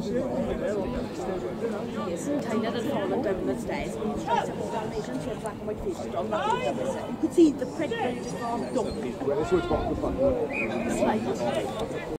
Tanya had fallen down the stairs and he tried to hold down and she had black and white faces on that. You could see the print just gone dump. Well, it's what's the fun. It's like